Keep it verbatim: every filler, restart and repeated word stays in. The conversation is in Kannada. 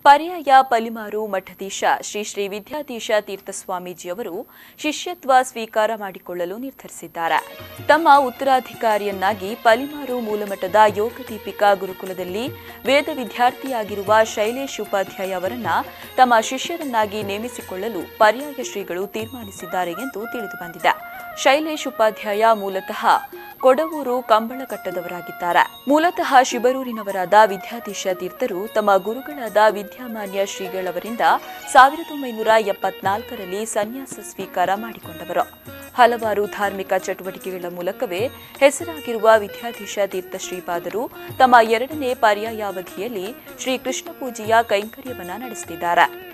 ಪರ್ಯಾಯ ಪಲಿಮಾರು ಮಠಾಧೀಶ ಶ್ರೀ ಶ್ರೀ ವಿದ್ಯಾಧೀಶ ತೀರ್ಥ ಸ್ವಾಮೀಜಿಯವರು ಶಿಷ್ಯತ್ವ ಸ್ವೀಕಾರ ಮಾಡಿಕೊಳ್ಳಲು ನಿರ್ಧರಿಸಿದ್ದಾರೆ. ತಮ್ಮ ಉತ್ತರಾಧಿಕಾರಿಯನ್ನಾಗಿ ಪಲಿಮಾರು ಮೂಲಮಠದ ಯೋಗದೀಪಿಕಾ ಗುರುಕುಲದಲ್ಲಿ ವೇದ ವಿದ್ಯಾರ್ಥಿಯಾಗಿರುವ ಶೈಲೇಶ್ ಉಪಾಧ್ಯಾಯ ಅವರನ್ನ ತಮ್ಮ ಶಿಷ್ಯರನ್ನಾಗಿ ನೇಮಿಸಿಕೊಳ್ಳಲು ಪರ್ಯಾಯ ಶ್ರೀಗಳು ತೀರ್ಮಾನಿಸಿದ್ದಾರೆ ಎಂದು ತಿಳಿದುಬಂದಿದೆ. ಶೈಲೇಶ್ ಉಪಾಧ್ಯಾಯ ಮೂಲತಃ ಕೊಡವೂರು ಕಂಬಳಕಟ್ಟದವರಾಗಿದ್ದಾರೆ. ಮೂಲತಃ ಶಿಬರೂರಿನವರಾದ ವಿದ್ಯಾಧೀಶ ತೀರ್ಥರು ತಮ್ಮ ಗುರುಗಳಾದ ವಿದ್ಯಾಮಾನ್ಯ ಶ್ರೀಗಳವರಿಂದ ಸಾವಿರದ ಒಂಬೈನೂರ ಎಪ್ಪತ್ನಾಲ್ಕರಲ್ಲಿ ಸನ್ಯಾಸ ಸ್ವೀಕಾರ ಮಾಡಿಕೊಂಡವರು. ಹಲವಾರು ಧಾರ್ಮಿಕ ಚಟುವಟಿಕೆಗಳ ಮೂಲಕವೇ ಹೆಸರಾಗಿರುವ ವಿದ್ಯಾಧೀಶ ತೀರ್ಥ ಶ್ರೀಪಾದರು ತಮ್ಮ ಎರಡನೇ ಪರ್ಯಾಯಾವಧಿಯಲ್ಲಿ ಶ್ರೀ ಕೃಷ್ಣ ಪೂಜೆಯ ಕೈಂಕರ್ಯವನ್ನ ನಡೆಸುತ್ತಿದ್ದಾರೆ.